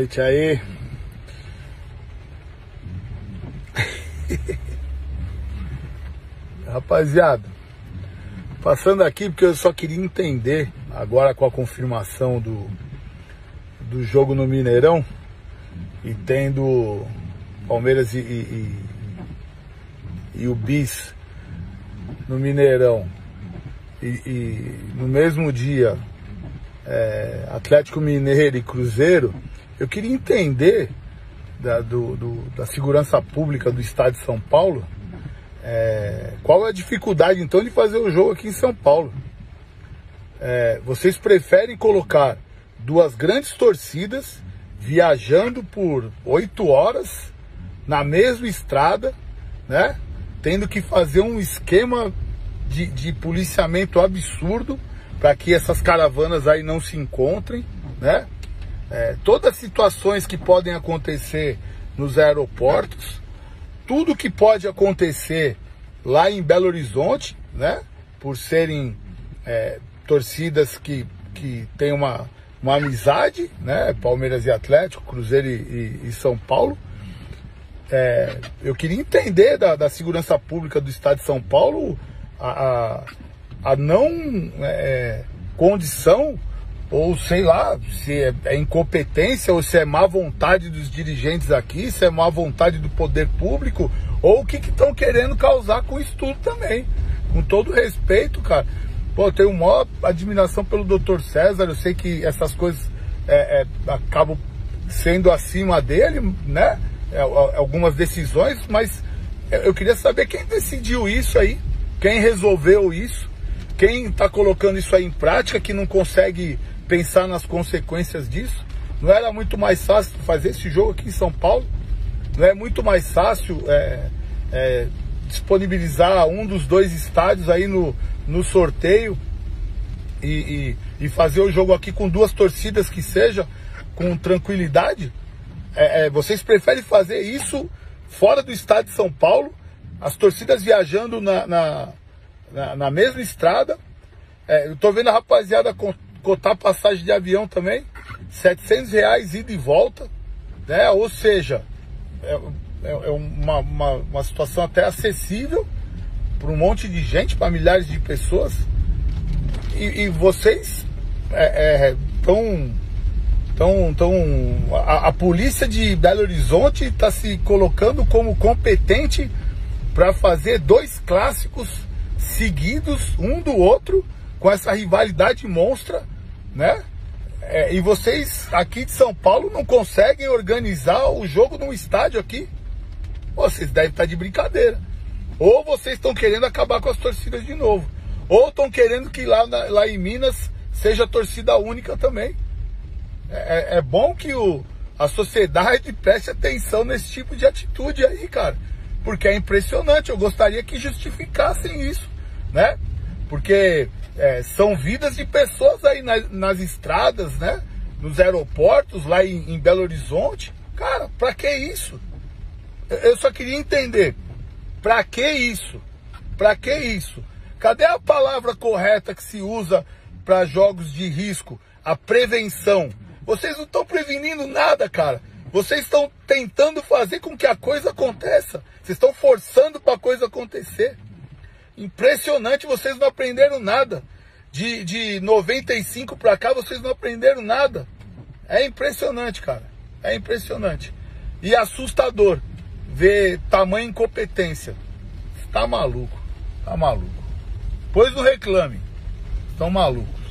noite aí. Rapaziada, passando aqui porque eu só queria entender agora com a confirmação do jogo no Mineirão e tendo Palmeiras e o Bis no Mineirão e no mesmo dia Atlético Mineiro e Cruzeiro. Eu queria entender da segurança pública do estado de São Paulo, qual é a dificuldade então de fazer o jogo aqui em São Paulo. Vocês preferem colocar duas grandes torcidas viajando por 8 horas na mesma estrada, né? Tendo que fazer um esquema de policiamento absurdo para que essas caravanas aí não se encontrem, né? Todas as situações que podem acontecer nos aeroportos, tudo que pode acontecer lá em Belo Horizonte, né? Por serem torcidas que têm uma amizade, né? Palmeiras e Atlético, Cruzeiro e São Paulo. Eu queria entender da segurança pública do estado de São Paulo a não condição, ou sei lá, se é incompetência ou se é má vontade dos dirigentes aqui, se é má vontade do poder público, ou o que estão querendo causar com isso tudo também. Com todo respeito, cara. Pô, eu tenho maior admiração pelo Dr. César, eu sei que essas coisas acabam sendo acima dele, né? Algumas decisões, mas eu queria saber quem decidiu isso aí, quem resolveu isso, quem está colocando isso aí em prática, que não consegue pensar nas consequências disso. Não era muito mais fácil fazer esse jogo aqui em São Paulo? Não é muito mais fácil disponibilizar um dos dois estádios aí no sorteio e fazer o jogo aqui com duas torcidas que seja com tranquilidade? Vocês preferem fazer isso fora do estado de São Paulo, as torcidas viajando na mesma estrada? Eu tô vendo a rapaziada cotar passagem de avião também, R$700 ida e volta, né? Ou seja, uma situação até acessível para um monte de gente, para milhares de pessoas, e vocês a polícia de Belo Horizonte está se colocando como competente para fazer dois clássicos seguidos um do outro, com essa rivalidade monstra, né? E vocês aqui de São Paulo não conseguem organizar o jogo num estádio aqui? Vocês devem estar de brincadeira. Ou vocês estão querendo acabar com as torcidas de novo, ou estão querendo que lá em Minas seja torcida única também. É bom que a sociedade preste atenção nesse tipo de atitude aí, cara, porque é impressionante. Eu gostaria que justificassem isso, né? Porque são vidas de pessoas aí nas estradas, né? Nos aeroportos, lá em Belo Horizonte. Cara, pra que isso? Eu só queria entender, pra que isso? Pra que isso? Cadê a palavra correta que se usa para jogos de risco? A prevenção. Vocês não estão prevenindo nada, cara. Vocês estão tentando fazer com que a coisa aconteça. Vocês estão forçando para a coisa acontecer. Impressionante, vocês não aprenderam nada. De 95 para cá, vocês não aprenderam nada. É impressionante, cara. É impressionante. E assustador ver tamanha incompetência. Tá maluco. Tá maluco. Pois não reclame. Estão malucos.